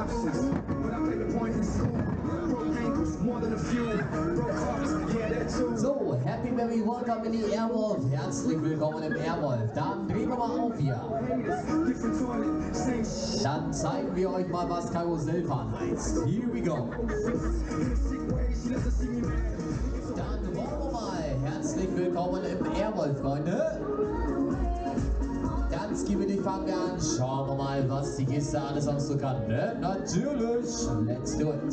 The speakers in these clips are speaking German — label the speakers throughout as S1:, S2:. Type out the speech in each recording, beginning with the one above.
S1: So, happy very welcome in die Airwolf. Herzlich willkommen im Airwolf. Dann drehen wir mal auf hier. Dann zeigen wir euch mal, was Karussellfahren heißt. Here we go. Dann wollen wir mal. Herzlich willkommen im Airwolf, Freunde. Ganz gemütlich fangen wir an. Schauen wir mal, was die Kiste alles auch so kann, ne? Natürlich. Let's do it.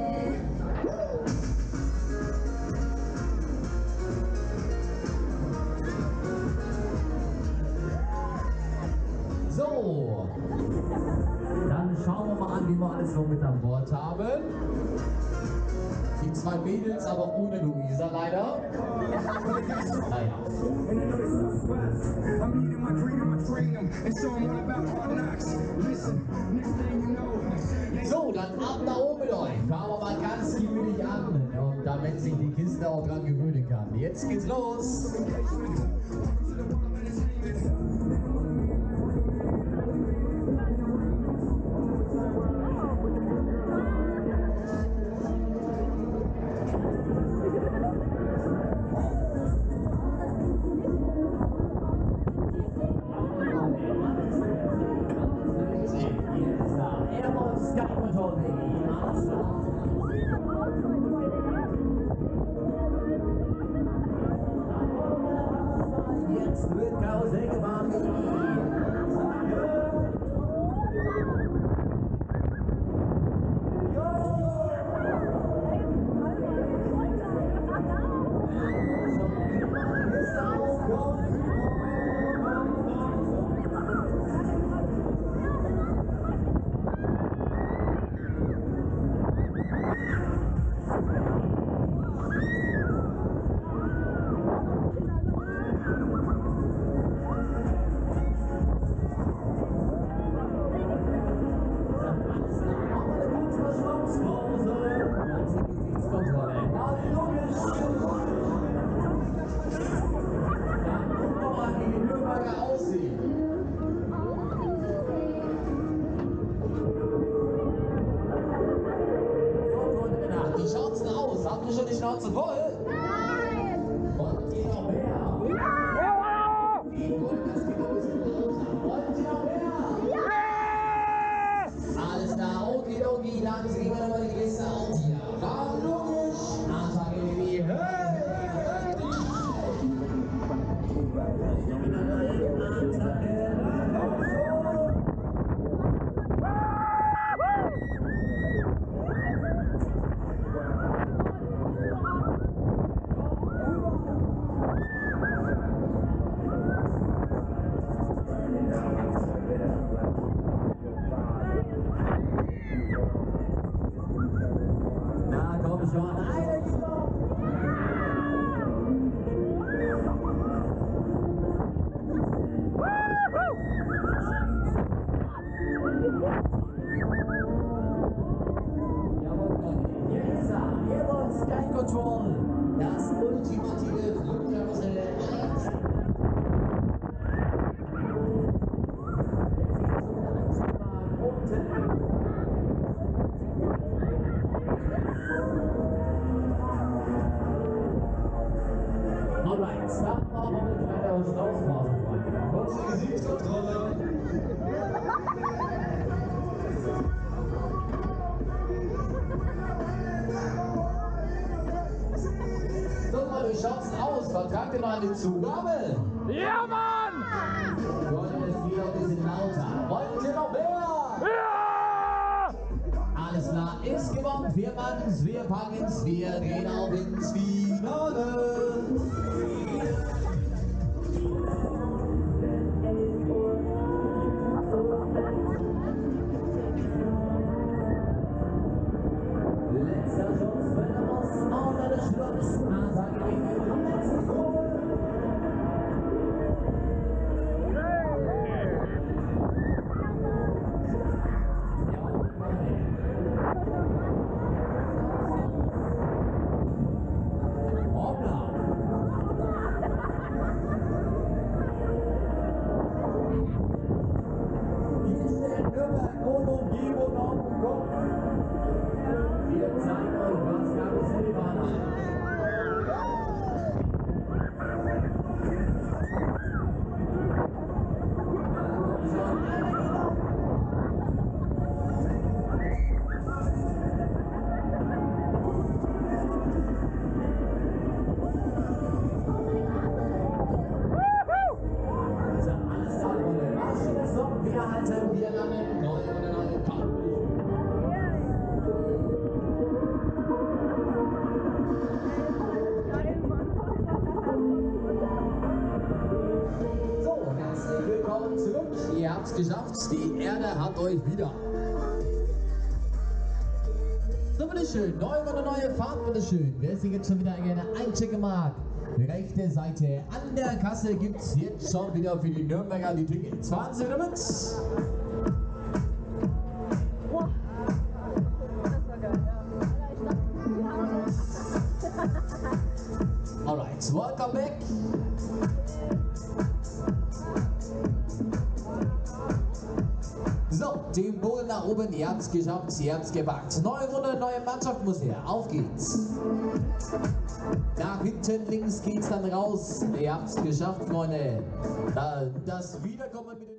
S1: So, dann schauen wir mal an, wie wir alles so mit an Bord haben. Die zwei Mädels, aber ohne Luisa leider. Naja. So, dann ab da oben mit euch. Fahren wir mal ganz gemütlich an. Und damit sich die Kiste auch dran gewöhnen kann. Jetzt geht's los. Airwolf-Sky Control, baby. Jetzt wird Karussell gefahren, Habt ihr schon die Schnauze voll?
S2: Nein!
S1: Wollt ihr noch mehr?
S2: Ja!
S1: Ich wollte das Thema ein bisschen lauter. Wollt ihr noch mehr?
S2: Ja!
S1: Alles klar, okidoki, dann sehen wir nochmal die Kiste auf hier. War logisch. Ansage, Baby. Hey! Na komm schon, eine Kilo! Jawohl, Freunde, hier ist er, Airwolf-Sky Control, das ultimative Flugkarussell 1. Alright, starten wir mal mit einer Schnauzphase, Freunde. Kurze Gesichtskontrolle. So, mal, wie schaut's denn aus? Vertragt ihr noch eine Zugabe?
S2: Ja, Mann!
S1: Freunde, es geht auch ein bisschen lauter. Wollt ihr noch mehr?
S2: Ja!
S1: Alles klar, ist gewonnen. Wir machen's, wir packen's, wir drehen auf ins Finale. Letzter Schuss, wenn er muss, und dann ist Schluss. Ansage gegen den letzten Goal. Hoppla. Hier ist der Nürnberger und Umgebung auf dem Kopf. Wir zeigen euch, was Gabus in die Bahn hat. Wir halten, wir landen, neue Fahrt. So, herzlich willkommen zurück. Ihr habt's geschafft, die Erde hat euch wieder. So, bitteschön, neue Fahrt, bitteschön. Wer sich jetzt schon wieder gerne einchecken mag, rechte Seite an der Kasse gibt es jetzt schon wieder für die Nürnberger die Tickets. Fahren Sie damit!
S3: Wow. Das war geil, ja.
S1: Alright, welcome back! So, den Boden nach oben, ihr habt's geschafft, ihr habt's gepackt. Neue Runde, neue Mannschaft muss her. Auf geht's! Nach hinten links geht's dann raus. Ihr habt's geschafft, Freunde. Das Wiederkommen mit den